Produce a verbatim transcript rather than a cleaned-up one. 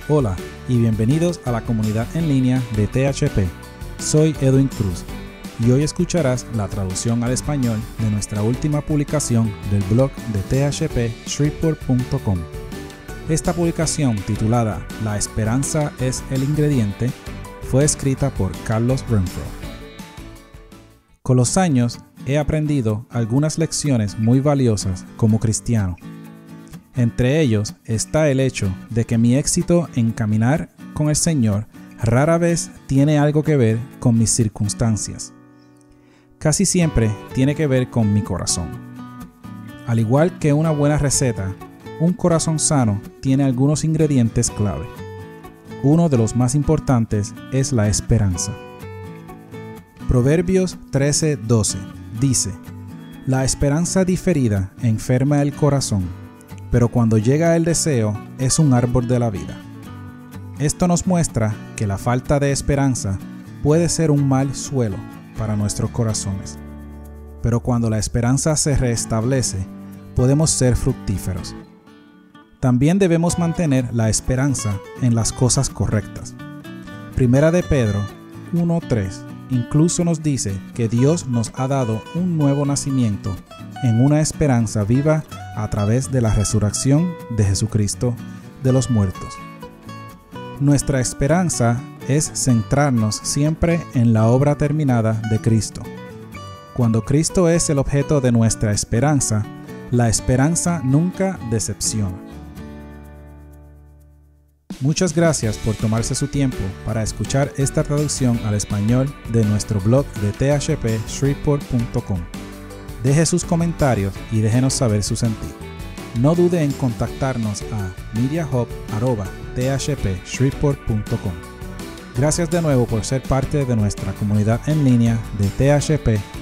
Hola y bienvenidos a la comunidad en línea de T H P. Soy Edwin Cruz y hoy escucharás la traducción al español de nuestra última publicación del blog de T H P Shreveport punto com. Esta publicación, titulada La esperanza es el ingrediente, fue escrita por Carlos Renfro. Con los años he aprendido algunas lecciones muy valiosas como cristiano. Entre ellos está el hecho de que mi éxito en caminar con el Señor rara vez tiene algo que ver con mis circunstancias. Casi siempre tiene que ver con mi corazón. Al igual que una buena receta, un corazón sano tiene algunos ingredientes clave. Uno de los más importantes es la esperanza. Proverbios trece doce dice: La esperanza diferida enferma el corazón, pero cuando llega el deseo es un árbol de la vida. Esto nos muestra que la falta de esperanza puede ser un mal suelo para nuestros corazones, pero cuando la esperanza se restablece, podemos ser fructíferos. También debemos mantener la esperanza en las cosas correctas. Primera de Pedro uno tres incluso nos dice que Dios nos ha dado un nuevo nacimiento en una esperanza viva a través de la resurrección de Jesucristo de los muertos. Nuestra esperanza es centrarnos siempre en la obra terminada de Cristo. Cuando Cristo es el objeto de nuestra esperanza, la esperanza nunca decepciona. Muchas gracias por tomarse su tiempo para escuchar esta traducción al español de nuestro blog de T H P Shreveport punto com. Deje sus comentarios y déjenos saber su sentir. No dude en contactarnos a mediahub arroba t h p shreveport punto com. Gracias de nuevo por ser parte de nuestra comunidad en línea de T H P